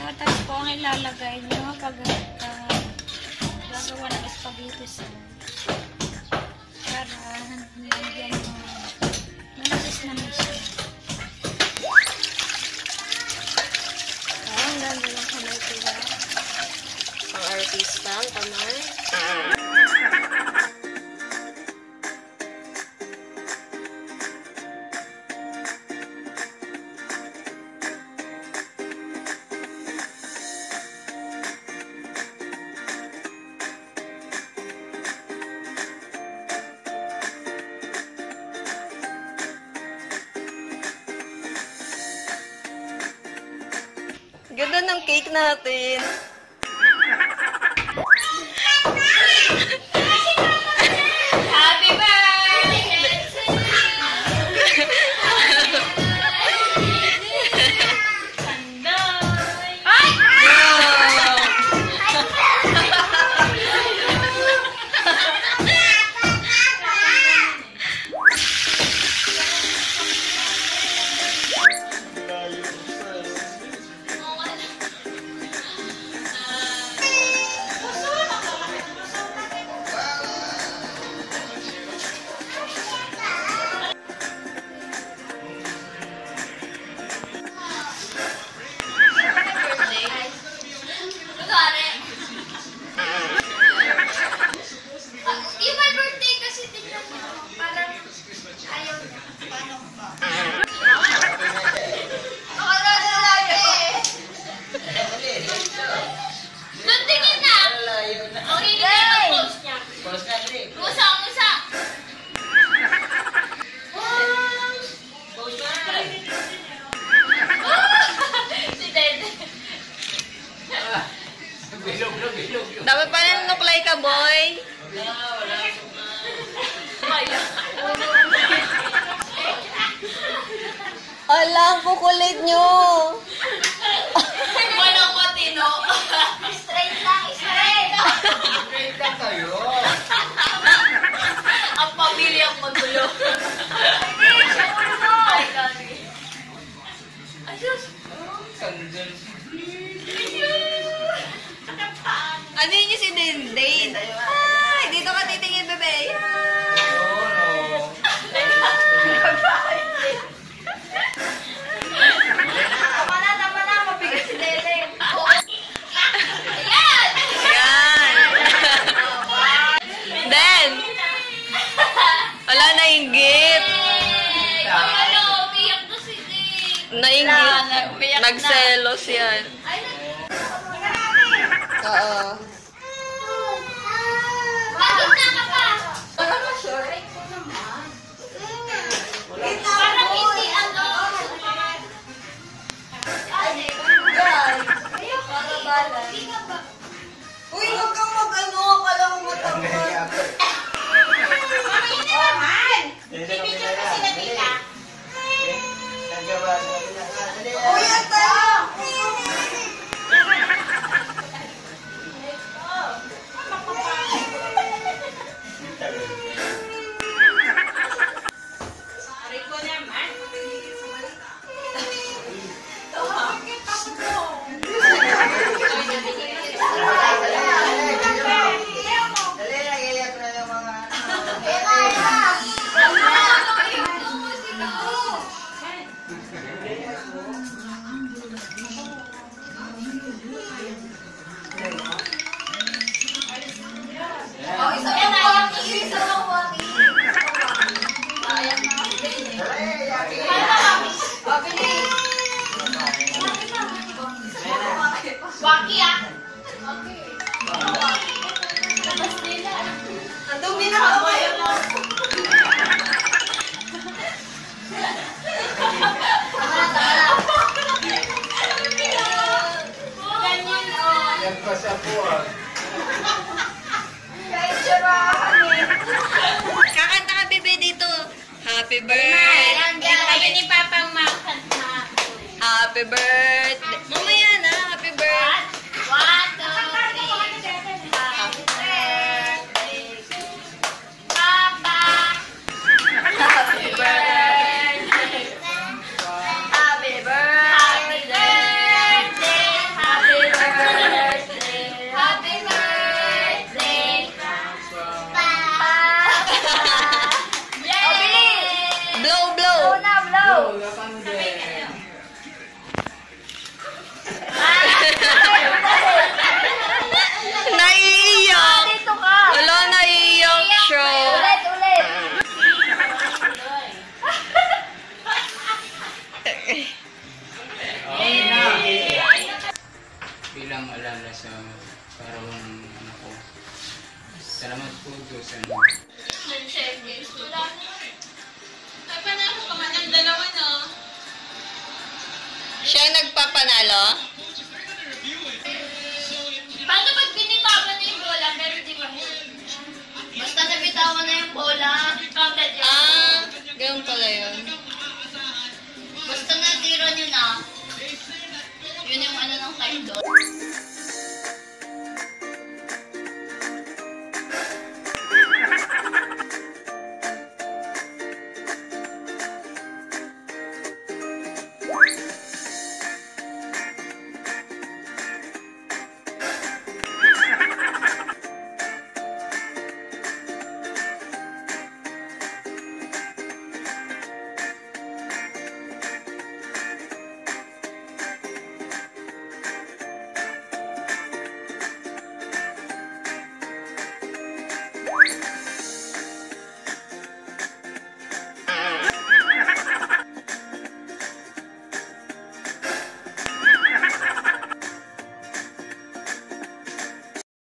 Gatas po ang ilalagay nyo pag gagawa ng spaghetti sauce. Para nilagyan mo. Namis namin siya. Ang ganda ng kamay ko ba? Ang artista, ang kamay. Ganda ng cake natin. Happy birthday! Sandoy! Ay! Dapat pa nanuklay ka, boy. Ala, ang kukulit nyo. Walang matino. Straight lang, straight. Straight lang kayo. Ang pamilyang magulo. Hindi, siya ulo. Ay, gagi. Ay, Diyos. Ano yun yung si Dindin? Ay, dito ka titingin, bebe. Tama na, mabigat si Dele. Ayan. Then, wala nainggit. Ano, umiyak to si Dele. Nainggit. Nagselos yan. Oo. Bakit na ka pa? Parang hindi ano. Uy, huwag kang mag-ano. Akala ko matanggal. Bibigyan ko sila tita. Uy, ata! Waki ah. Ang dumi na kamay mo. Ganyan oh. Yan pa sa buwan. Kakanta ka, bebe, dito. Happy birthday. Kami ni Papa makanta. Happy birthday. Mamaya na, happy birthday. 1, 2, 3. Happy birthday to Papa. Happy birthday. Happy birthday. Happy birthday. Karoon ako. Salamat po Diyos. Wala naman. Ay, panalo ka man ng dalawa, no? Siya nagpapanalo? Paano pag binitawan na yung bola, pero di ba? Basta nabitawan na yung bola. Counted yun. Ah, ganun pala yun. Basta natira nyo na. Yun yung ano ng time doon.